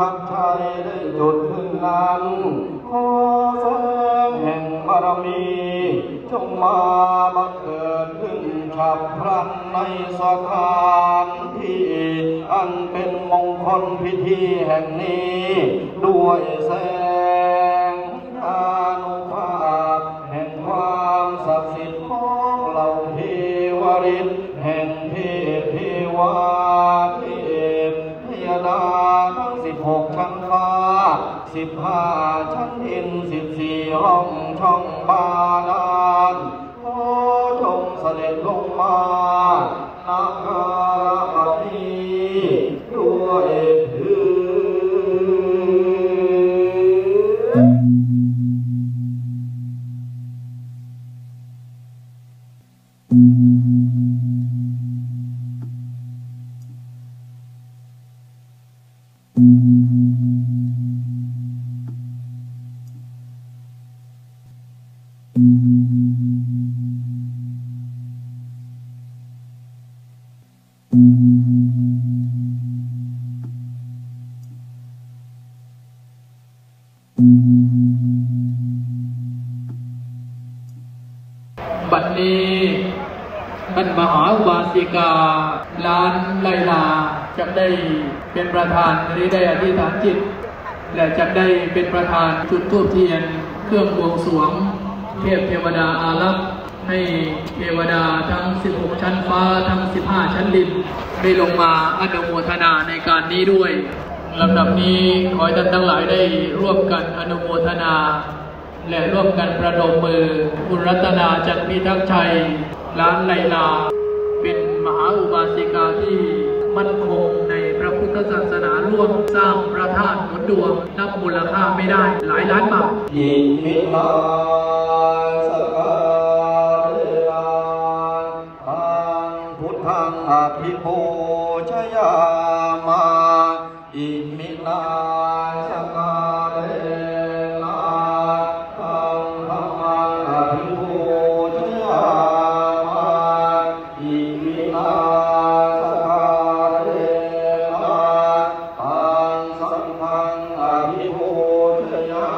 ทักษ์ชัยได้จุดขึ้นนั้นขอแสงแห่งบารมีจงมาบังเกิดขึ้นฉับพลันในสถานที่อันเป็นมงคลพิธีแห่งนี้ด้วยแสงอานุภาพแห่งความศักดิ์สิทธิ์ของเหล่าเทวฤทธิ์แห่งเทพเทวาเทพยดาทั้ง16ชั้นฟ้า15ชั้นดิน14ห้องช่องบาดาลขอจงเสด็จลงมาณบัดนี้ด้วยเถิดบัดนี้ท่านมหาอุบาสิกาล้านไลลาจะได้เป็นประธานหรือได้อธิษฐานจิตและจะได้เป็นประธานจุดธูปเทียนเครื่องบวงสรวงเทพเทวดาอารักษ์ให้เทวดาทั้ง16ชั้นฟ้าทั้ง15ชั้นดินได้ลงมาอนุโมทนาในการนี้ด้วยลำดับนี้ขอให้ท่านทั้งหลายได้ร่วมกันอนุโมทนาและร่วมกันประนมมือคุณรัตนาจันทร์พิทักษ์ชัยล้านไลลาเป็นมหาอุบาสิกาที่มั่นคงในพระพุทธศาสนาร่วมสร้างพระธาตุหนุนดวงนับมูลค่าไม่ได้หลายล้านบาทอิมินาสกาเรนาทังพุทธังอภิปูชยามาอิมินาสกาเรนาทังธัมมังอภิปูชยามาอิมินาสกาเรนาทังสังฆังอภิปูชยา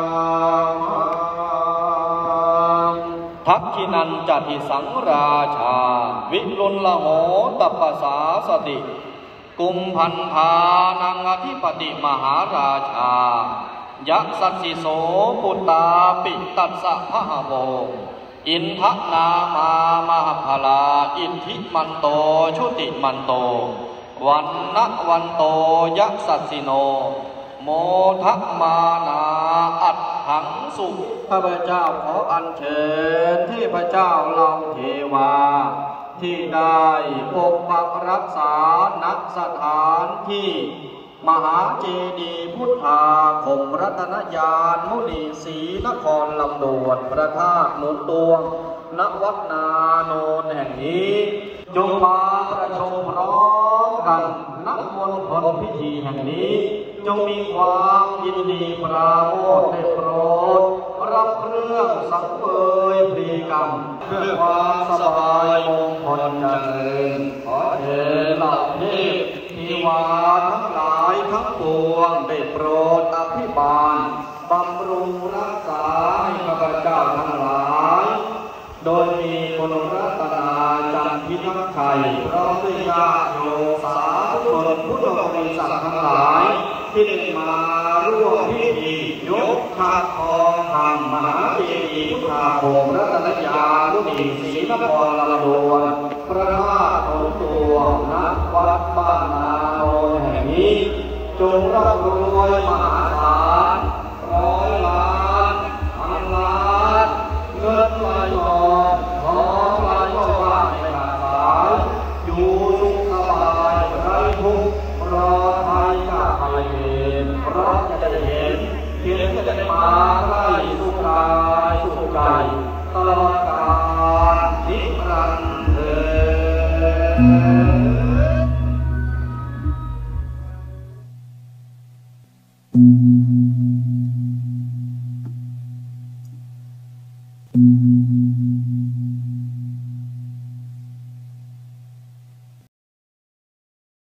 ทักขินันจติสังราชาวิรุณละโหตปสาสติกุมพันธานังอธิปติมหาราชายักษัสสิโสปุตตาปิตัสสะพะโวอินทนามามหพลาอินทิมันโตชุติมันโตวันนะวันโตยักษัสสิโนโมทมานาอัตถังสุข้าพเจ้าขออัญเชิญที่พระเจ้าเหล่าเทวาที่ได้ปกปักรักษาณสถานที่มหาเจดีย์พุทธาคมรัตนญาณมุนีศรีนครลำดวนพระธาตุหนุนดวงณวัดนาโนนแห่งนี้จงมาประชุมพร้อมกันณมณฑลพิธีแห่งนี้จงมีความยินดีปราโมทย์ได้โปรดรับเครื่องสังเวยพรีกรรมเพื่อความสบายมงคลเจริญขอเถิดเหล่าเทพเทวาทั้งหลายทั้งปวงได้โปรดอภิบาลบำรุงรักษาให้ข้าพเจ้าทั้งหลายโดยมีคุณรัตนาจันทร์พิทักษ์ชัยพร้อมด้วยญาติโยมสาธุชนพุทธบริษัททั้งหลายที่ได้มาร่วมพิธียกถาดทองคำมหาเจดีย์พุทธาคมรัตนญาณมุนีศรีนครลำดวนพระธาตุหนุนดวงณวัดบ้านนาโนนแห่งนี้จงร่ำรวยมหาศาล100 ล้านพันล้านเงินไหลนองทองไหลว่างไม่ขาดสายอยู่สุขสบายไร้ทุกข์ปลอดภัยจากภัยเวรเพราะจะได้เห็นเพียงจะได้มาใกล้สุขกายสุขใจตลอดกาลนิรันดร์เถิด